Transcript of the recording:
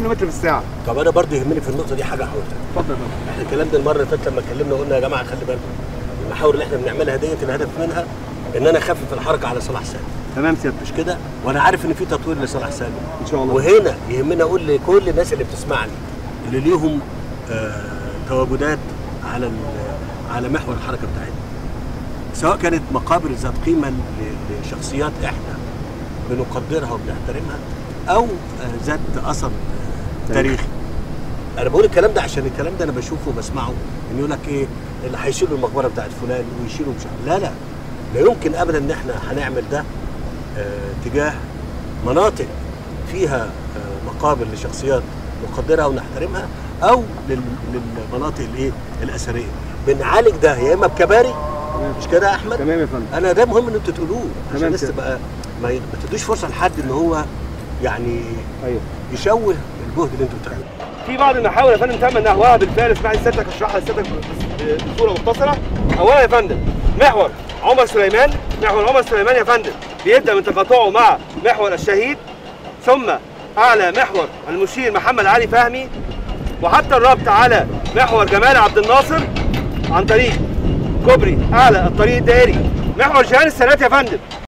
كيلو في الساعه. طب انا برضه يهمني في النقطه دي حاجه هقولها. اتفضل يا فندم. احنا الكلام ده المره اللي فاتت لما اتكلمنا قلنا يا جماعه خلي بالكم المحاور اللي احنا بنعملها ديت الهدف منها ان انا اخفف الحركه على صلاح سالم. تمام سيادتك. مش كده؟ وانا عارف ان في تطوير لصلاح سالم ان شاء الله. وهنا يهمني اقول لكل الناس اللي بتسمعني اللي ليهم تواجدات على محور الحركه بتاعتنا، سواء كانت مقابر ذات قيمه لشخصيات احنا بنقدرها وبنحترمها او ذات اثر تاريخي. انا بقول الكلام ده عشان الكلام ده انا بشوفه وبسمعه ان يقول لك ايه اللي هيشيلوا المقبره بتاعت فلان ويشيلوا مش لا لا يمكن ابدا ان احنا هنعمل ده تجاه مناطق فيها مقابر لشخصيات نقدرها ونحترمها او للمناطق الايه الاثريه. بنعالج ده يا اما بكباري. مش كده يا احمد؟ تمام يا فندم. انا ده مهم ان انتوا تقولوه عشان الناس تبقى ما تدوش فرصه لحد ان هو يعني ايوه يشوه الجهد اللي انتوا بتعملوه. في بعض المحاور يا فندم تم نحوها بالفعل. اسمعني سيادتك اشرحها لسيادتك بصوره مختصره. اولا يا فندم محور عمر سليمان، محور عمر سليمان يا فندم بيبدا من تقاطعه مع محور الشهيد، ثم اعلى محور المشير محمد علي فهمي، وحتى الربط على محور جمال عبد الناصر عن طريق كوبري اعلى الطريق الدائري، محور جهان السادات يا فندم